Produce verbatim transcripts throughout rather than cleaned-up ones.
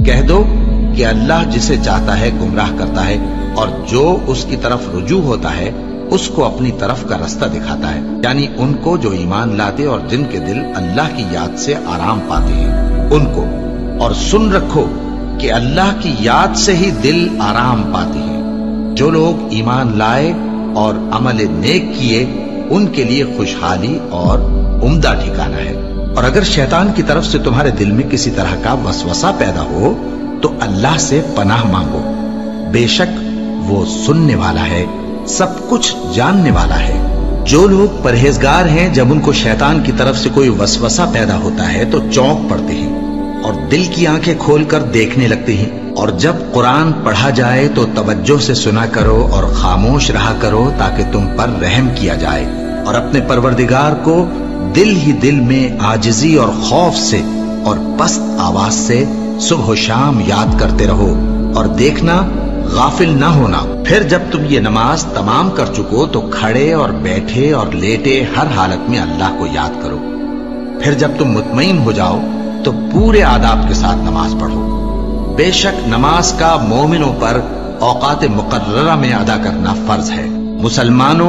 کہہ دو کہ اللہ جسے چاہتا ہے گمراہ کرتا ہے اور جو اس کی طرف رجوع ہوتا ہے اس کو اپنی طرف کا رستہ دکھاتا ہے، یعنی ان کو جو ایمان لاتے اور جن کے دل اللہ کی یاد سے آرام پاتے ہیں ان کو۔ اور سن رکھو کہ اللہ کی یاد سے ہی دل آرام پاتے ہیں۔ جو لوگ ایمان لائے اور عمل نیک کیے ان کے لیے خوشحالی اور عمدہ ٹھکانہ ہے۔ اور اگر شیطان کی طرف سے تمہارے دل میں کسی طرح کا وسوسہ پیدا ہو تو اللہ سے پناہ مانگو، بے شک وہ سننے والا ہے، سب کچھ جاننے والا ہے۔ جو لوگ پرہیزگار ہیں جب ان کو شیطان کی طرف سے کوئی وسوسہ پیدا ہوتا ہے تو چونک پڑتے ہیں اور دل کی آنکھیں کھول کر دیکھنے لگتے ہیں، اور جب قرآن پڑھا جائے تو توجہ سے سنا کرو اور خاموش رہا کرو تاکہ تم پر رحم کیا جائے، اور اپنے پروردگار کو دل ہی دل میں عاجزی اور خوف سے اور پست آواز سے صبح و شام یاد کرتے رہو، اور دیکھنا غافل نہ ہونا۔ پھر جب تم یہ نماز تمام کر چکو تو کھڑے اور بیٹھے اور لیٹے ہر حالت میں اللہ کو یاد کرو۔ پھر جب تم مطمئن ہو جاؤ تو پورے آداب کے ساتھ نماز پڑھو۔ بے شک نماز کا مومنوں پر اوقات مقررہ میں ادا کرنا فرض ہے۔ مسلمانوں،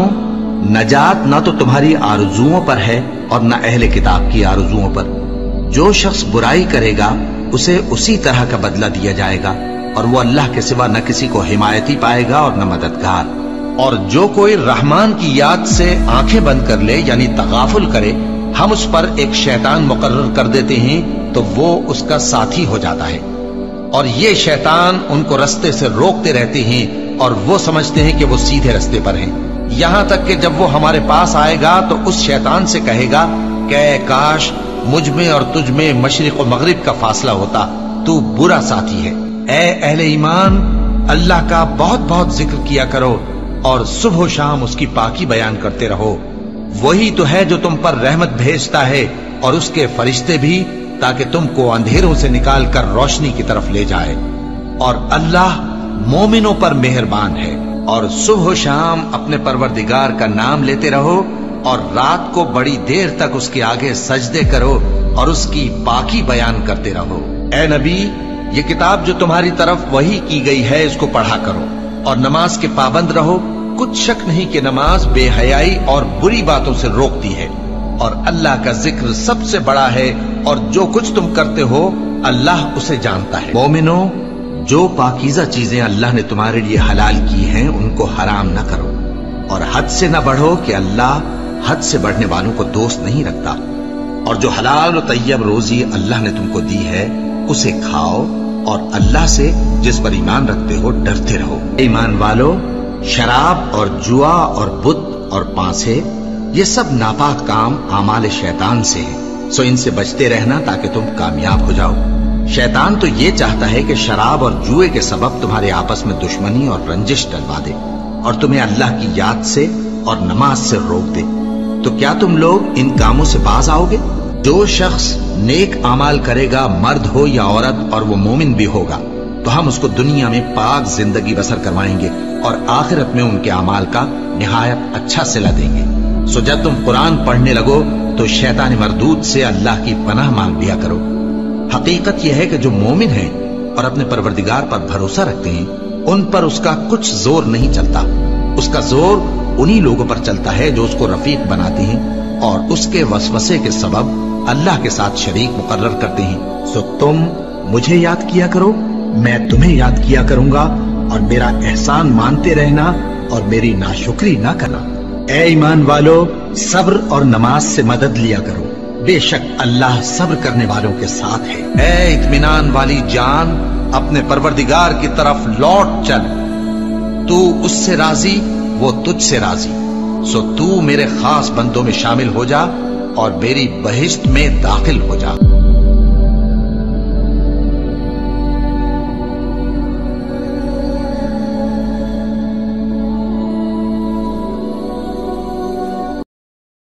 نجات نہ تو تمہاری آرزوؤں پر ہے اور نہ اہل کتاب کی آرزوؤں پر۔ جو شخص برائی کرے گا اسے اسی طرح کا بدلہ دیا جائے گا، اور وہ اللہ کے سوا نہ کسی کو حمایتی پائے گا اور نہ مددگار۔ اور جو کوئی رحمان کی یاد سے آنکھیں بند کر لے یعنی تغافل کرے، ہم اس پر ایک شیطان مقرر کر دیتے ہیں تو وہ اس کا ساتھی ہو جاتا ہے، اور یہ شیطان ان کو رستے سے روکتے رہتے ہیں اور وہ سمجھتے ہیں کہ وہ سیدھے رستے پر ہیں، یہاں تک کہ جب وہ ہمارے پاس آئے گا تو اس شیطان سے کہے گا کہ کاش مجھ میں اور تجھ میں مشرق و مغرب کا فاصلہ ہوتا، تو برا ساتھی ہے۔ اے اہل ایمان، اللہ کا بہت بہت ذکر کیا کرو اور صبح و شام اس کی پاکی بیان کرتے رہو۔ وہی تو ہے جو تم پر رحمت بھیجتا ہے اور اس کے فرشتے بھی، تاکہ تم کو اندھیروں سے نکال کر روشنی کی طرف لے جائے۔ اور اللہ مومنوں پر مہربان ہے۔ اور صبح و شام اپنے پروردگار کا نام لیتے رہو، اور رات کو بڑی دیر تک اس کے آگے سجدے کرو اور اس کی پاکی بیان کرتے رہو۔ اے نبی، یہ کتاب جو تمہاری طرف وحی کی گئی ہے اس کو پڑھا کرو اور نماز کے پابند رہو۔ کچھ شک نہیں کہ نماز بے حیائی اور بری باتوں سے روکتی ہے، اور اللہ کا ذکر سب سے بڑا ہے، اور جو کچھ تم کرتے ہو اللہ اسے جانتا ہے۔ مومنوں، جو پاکیزہ چیزیں اللہ نے تمہارے لیے حلال کی ہیں ان کو حرام نہ کرو، اور حد سے نہ بڑھو کہ اللہ حد سے بڑھنے والوں کو دوست نہیں رکھتا، اور جو حلال و طیب روزی اللہ نے تم کو دی ہے اسے کھاؤ، اور اللہ سے جس پر ایمان رکھتے ہو ڈرتے رہو۔ ایمان والو، شراب اور جوا اور بت اور پانسے یہ سب ناپاک کام اعمال شیطان سے ہیں، سو ان سے بچتے رہنا تاکہ تم کامیاب ہو جاؤ۔ شیطان تو یہ چاہتا ہے کہ شراب اور جوئے کے سبب تمہارے آپس میں دشمنی اور رنجش ڈلوا دے اور تمہیں اللہ کی یاد سے اور نماز سے روک دے۔ تو کیا تم لوگ ان کاموں سے باز آؤ گے؟ جو شخص نیک اعمال کرے گا، مرد ہو یا عورت، اور وہ مومن بھی ہوگا، تو ہم اس کو دنیا میں پاک زندگی بسر کروائیں گے اور آخرت میں ان کے اعمال کا نہایت اچھا صلہ دیں گے۔ سو جب تم قرآن پڑھنے لگو تو شیطان مردود سے اللہ کی پناہ مانگ لیا کرو۔ حقیقت یہ ہے کہ جو مومن ہیں اور اپنے پروردگار پر بھروسہ رکھتے ہیں ان پر اس کا کچھ زور نہیں چلتا، اس کا زور انہی لوگوں پر چلتا ہے جو اس کو رفیق بناتے ہیں اور اس کے وسوسے کے سبب اللہ کے ساتھ شریک مقرر کرتے ہیں۔ سو تم مجھے یاد کیا کرو، میں تمہیں یاد کیا کروں گا، اور میرا احسان مانتے رہنا اور میری ناشکری نہ کرنا۔ اے ایمان والو، صبر اور نماز سے مدد لیا کرو، بے شک اللہ صبر کرنے والوں کے ساتھ ہے۔ اے اطمینان والی جان، اپنے پروردگار کی طرف لوٹ چل، تو اس سے راضی وہ تجھ سے راضی، سو تو میرے خاص بندوں میں شامل ہو جا اور میری بہشت میں داخل ہو جا۔